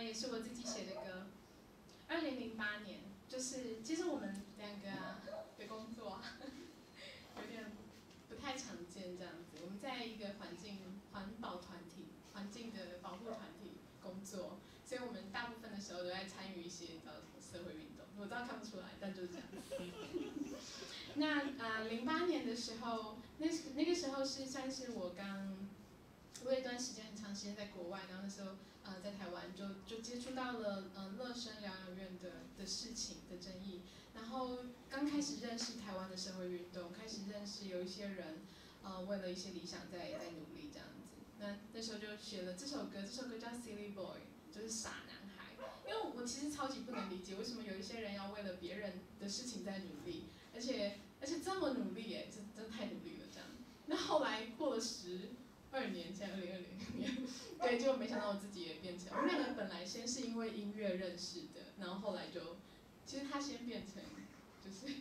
也是我自己写的歌。2008年，就是其实我们两个的工作有点不太常见这样子。我们在一个环保团体、环境的保护团体工作，所以我们大部分的时候都在参与一些你知道什么社会运动。我知道看不出来，但就是这样。那08年的时候，那个时候算是我有一段时间很长时间在国外，然后那时候在台湾就接触到了乐生疗养院的事情的争议，然后刚开始认识台湾的社会运动，开始认识有一些人为了一些理想在努力这样子。那时候就写了这首歌叫 Silly Boy， 就是傻男孩。因为我其实超级不能理解为什么有一些人要为了别人的事情在努力，而且这么努力耶，真的太努力了这样。那后来过了12年，现在2020年，对，就没想到我自己也变成。我们两个本来先是因为音乐认识的，然后后来其实他先变成就是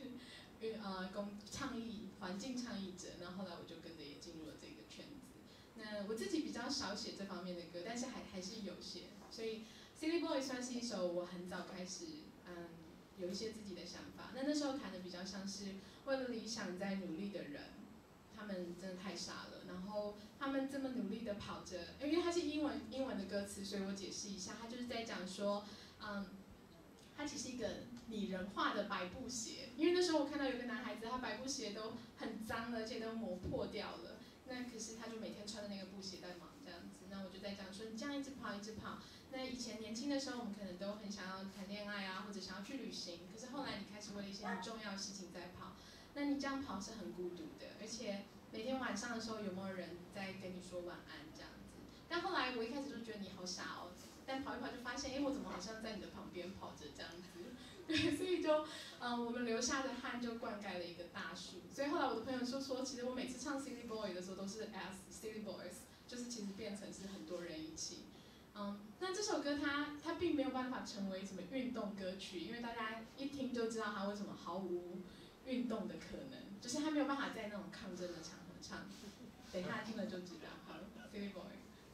环境倡议者，然后后来我就跟着也进入了这个圈子。那我自己比较少写这方面的歌，但是还是有写，所以 Silly Boy 算是一首我很早开始有一些自己的想法。那时候谈的比较像是为了理想在努力的人。他们真的太傻了，然后他们这么努力的跑着，因为它是英文的歌词，所以我解释一下，他就是在讲说，它其实一个拟人化的白布鞋，因为那时候我看到有个男孩子，他白布鞋都很脏了，而且都磨破掉了。那可是他就每天穿着那个布鞋在忙这样子。那我就在讲说，你这样一直跑一直跑，那以前年轻的时候，我们可能都很想要谈恋爱啊，或者想要去旅行，可是后来你开始为了一些很重要的事情在跑。那你这样跑是很孤独的，而且每天晚上的时候有没有人在跟你说晚安这样子？但后来我一开始就觉得你好傻哦，但跑一跑就发现，我怎么好像在你的旁边跑着这样子？对，所以我们流下的汗就灌溉了一个大树。所以后来我的朋友就说，其实我每次唱 Silly Boy 的时候都是 as Silly Boys， 就是其实变成是很多人一起。那这首歌它并没有办法成为什么运动歌曲，因为大家一听就知道它为什么毫无运动的可能，就是他没有办法在那种抗争的场合唱。等一下听了就知道。好 ，Silly Boy。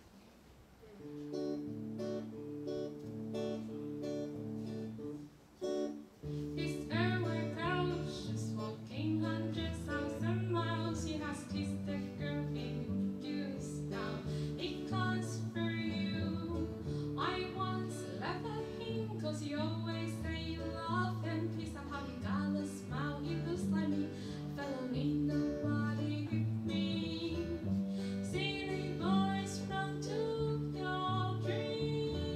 His airway crouch is walking 100,000 miles. He has kissed the girl he used now. It comes for you. I once laughed at him 'cause he always say you love him. Please how he got a smile. He looks like me. Fellow ain't nobody with me. Silly boys run to your dreams.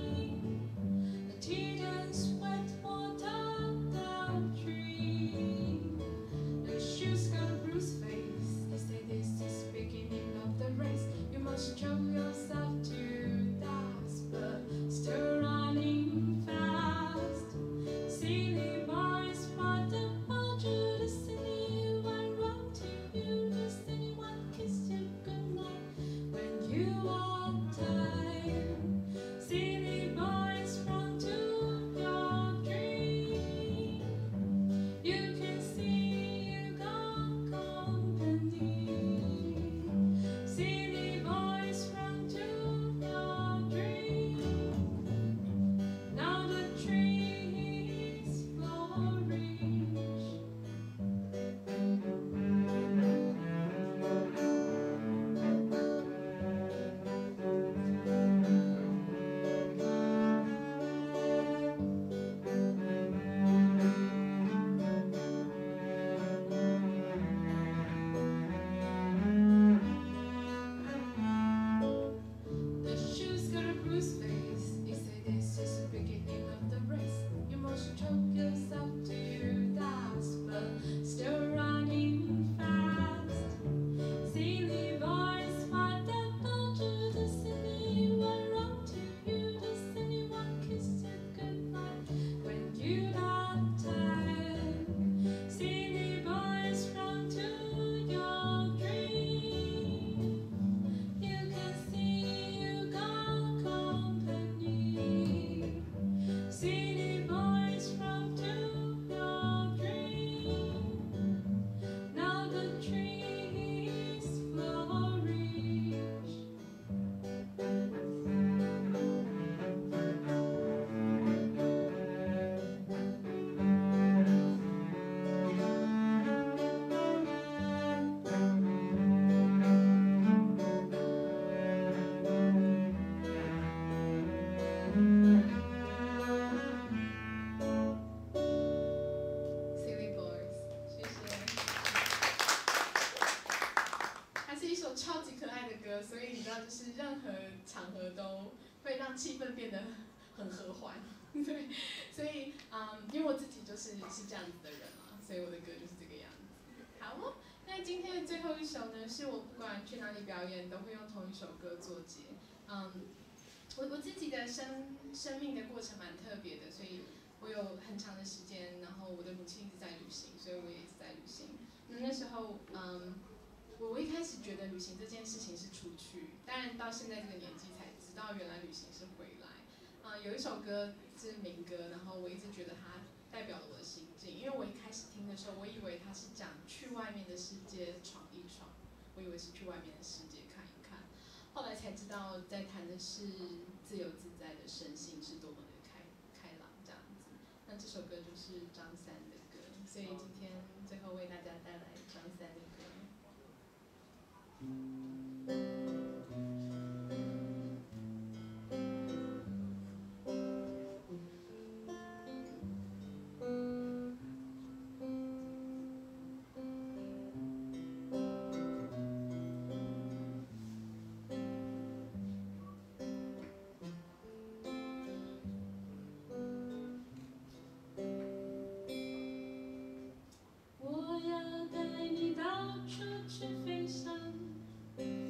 让气氛变得很和缓。对，所以因为我自己是这样子的人嘛，所以我的歌就是这个样子。好哦，那今天的最后一首呢，是我不管去哪里表演都会用同一首歌作结。我自己的生命的过程蛮特别的，所以我有很长的时间，然后我的母亲一直在旅行，所以我也一直在旅行。那时候我一开始觉得旅行这件事情是出去，当然到现在这个年纪才知道原来旅行是回来。有一首歌是民歌，然后我一直觉得它代表了我的心境，因为我一开始听的时候，我以为它是讲去外面的世界闯一闯，我以为是去外面的世界看一看，后来才知道在谈的是自由自在的身心是多么的开朗这样子。那这首歌就是张三的歌，所以今天最后为大家带来张三的歌。 我要带你到处去飞翔，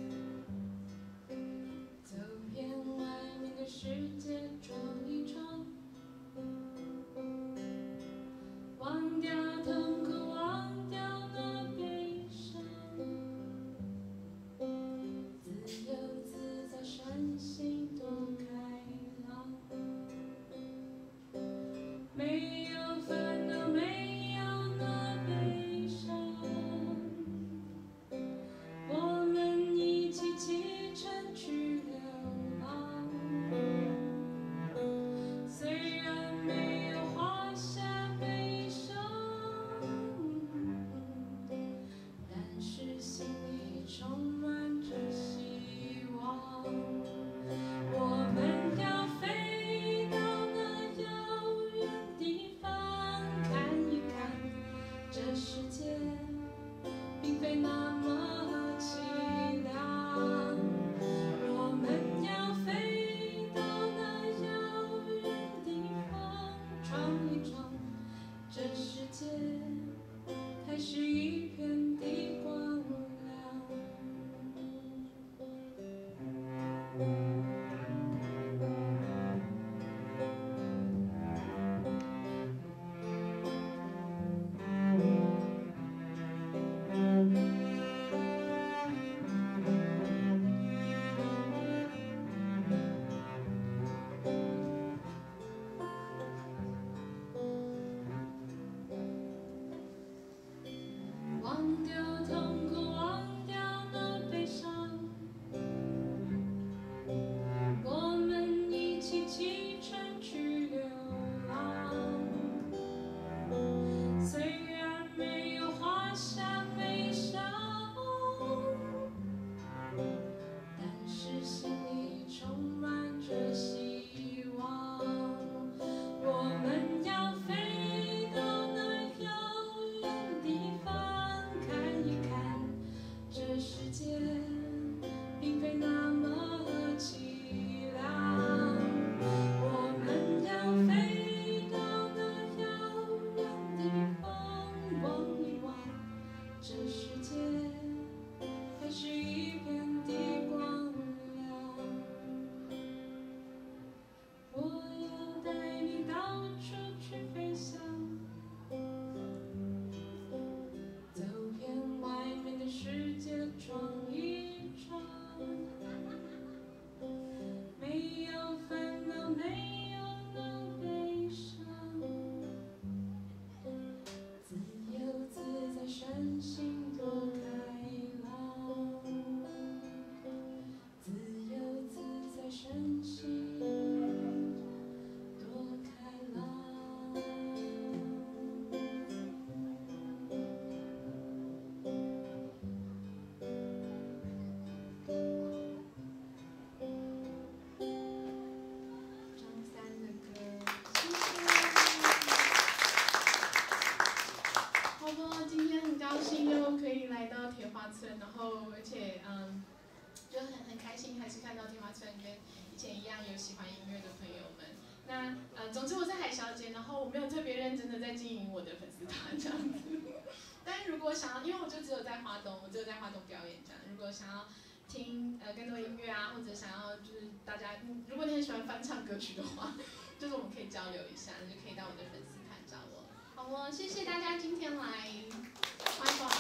有喜欢音乐的朋友们。那总之我是海小姐，然后我没有特别认真的在经营我的粉丝团这样子。但如果想要，因为我就只有在花东表演这样。如果想要听更多音乐啊，或者想要就是大家，如果你很喜欢翻唱歌曲的话，就是我们可以交流一下，那就可以到我的粉丝团找我。好哦，谢谢大家今天来，拜拜。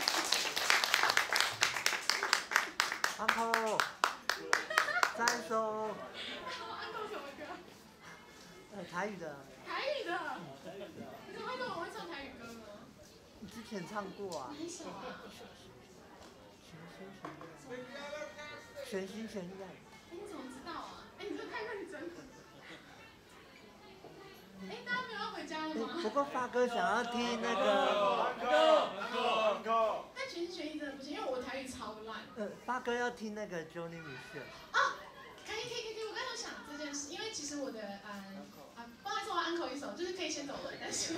Uncle， 再一首。 Uncle 什么歌？ 台语的。 台语的。你怎么会说我会唱台语歌呢？ 你之前唱过啊。 哪一首啊？ 全心全意爱。 你怎么知道啊？你这太认真了。大家没有要回家了吗？ 不过发哥想要听那个。 但全心全意真的不行，因为我台语超烂。 发哥要听那个 Johnny Mitchell。 可以，我刚刚想这件事，因为其实我的不好意思，我 uncle 一首，就是可以先走了，但是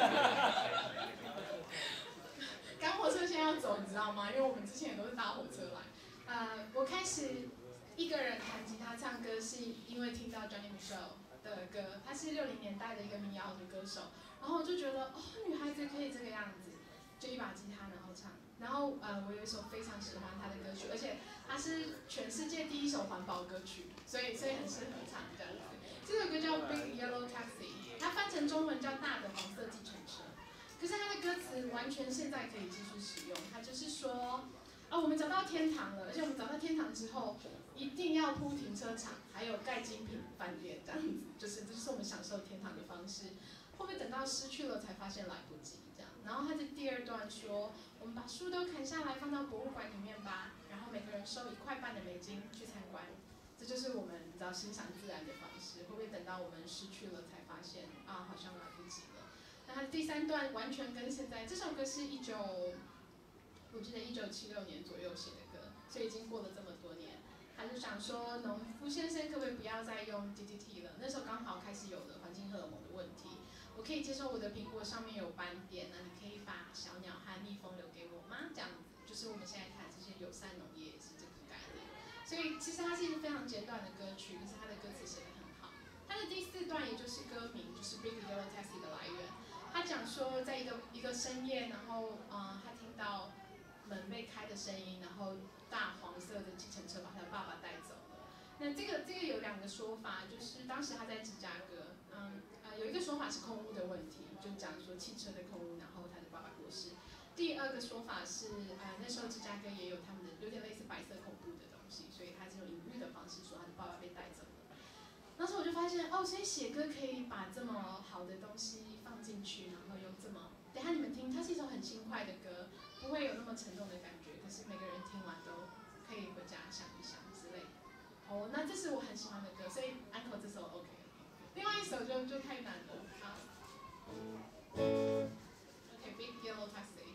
赶火车现在要走，你知道吗？因为我们之前也都是搭火车来。我开始一个人弹吉他唱歌，是因为听到 Johnny Mitchell 的歌，他是60年代的一个民谣的歌手，然后我就觉得女孩子可以这个样子，就一把吉他然后唱。然后我有一首非常喜欢他的歌曲，而且它是全世界第一首环保歌曲，所以很适合唱这样子。这首歌叫 Big Yellow Taxi， 它翻成中文叫大的黄色计程车。可是它的歌词完全现在可以继续使用，它就是说，我们找到天堂了，而且我们找到天堂之后，一定要铺停车场，还有盖精品饭店这样子，这就是我们享受天堂的方式。会不会等到失去了才发现来不及这样？然后它的第二段说，我们把树都砍下来放到博物馆里面吧，然后每个人收1.5块的美金去参观。这就是我们欣赏自然的方式。会不会等到我们失去了才发现好像来不及了？那它的第3段完全跟现在，这首歌是我记得1976年左右写的歌，所以已经过了这么多年。他就想说，农夫先生可不可以不要再用 DDT 了？那时候刚好开始有了环境荷尔蒙的问题。我可以接受我的苹果上面有斑点，那你可以把小鸟和蜜蜂留给我吗？这样子，就是我们现在看这些友善农业也是这个概念。所以其实它是一个非常简短的歌曲，可是它的歌词写得很好。它的第4段也就是歌名，就是 Big Yellow Taxi 的来源。他讲说，在一个深夜，然后他听到门被开的声音，然后大黄色的计程车把他的爸爸带走了。那这个有2个说法，就是当时他在芝加哥，有一个说法是空污的问题，就讲说汽车的空污，然后他的爸爸过世。第2个说法是，那时候芝加哥也有他们的有点类似白色恐怖的东西，所以他是用隐喻的方式说他的爸爸被带走了。那时候我就发现，所以写歌可以把这么好的东西放进去，然后又这么，等一下你们听，它是一首很轻快的歌，不会有那么沉重的感觉，可是每个人听完都可以回家想一想之类的。那这是我很喜欢的歌，所以 Uncle 这首 OK。另外一首就太难了，好。OK， Big Yellow Taxi。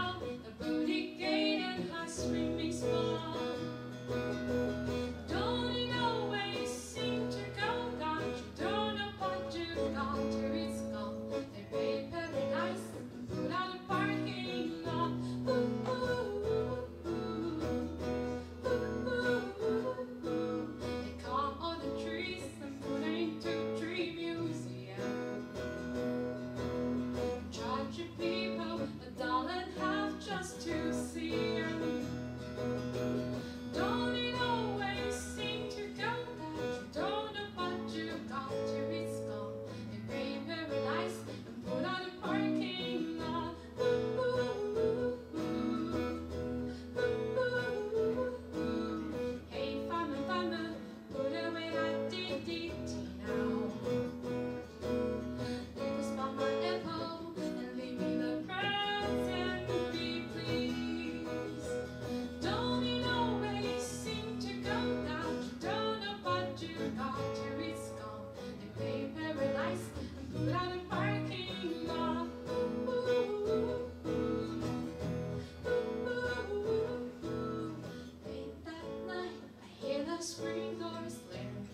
Don't spring doors there.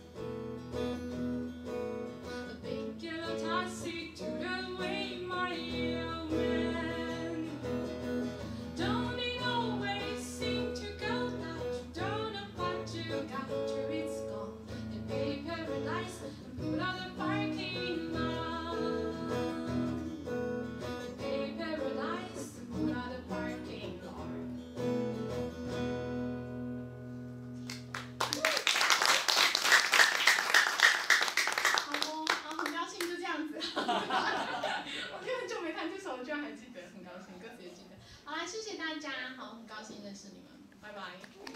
The big yellow taxi took away my young man. Don't it always seem to go that you don't know what you got till it's gone? They pay paradise and put out the parking lot. They pay paradise and put out the parking lot. 好哦，好，很高兴就这样子。我就很久没弹这首，居然还记得，很高兴，歌词也记得。好啦，谢谢大家，好，很高兴认识你们，拜拜。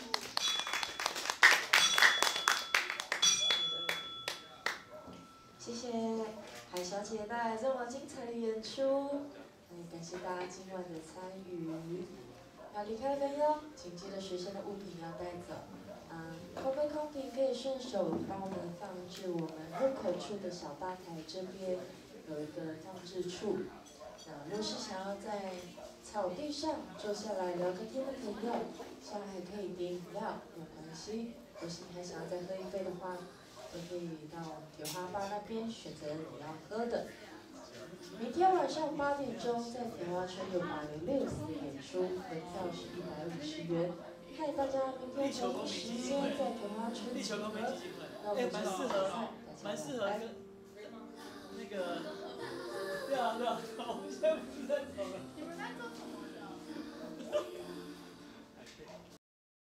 谢谢海小姐带来这么精彩的演出，感谢大家今晚的参与。要离开的朋友，请记得随身的物品要带走。空杯空瓶可以顺手帮我们放置我们入口处的小吧台这边有一个放置处。若是想要在草地上坐下来聊个天的朋友，现在还可以点饮料，没有关系。若是你还想要再喝一杯的话，都可以到铁花吧那边选择你要喝的。明天晚上8点钟在铁花村有806的演出，门票是150元。看大家明天同一时间在铁花村集合，那我们就蛮适合跟那个，对啊，我们现在不是在走了。